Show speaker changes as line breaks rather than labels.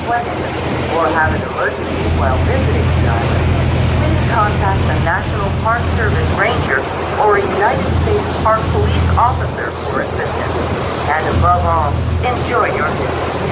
planet or have an emergency while visiting the island, please contact the National Park Service Ranger or a United States Park Police officer for assistance. And above all, enjoy your visit.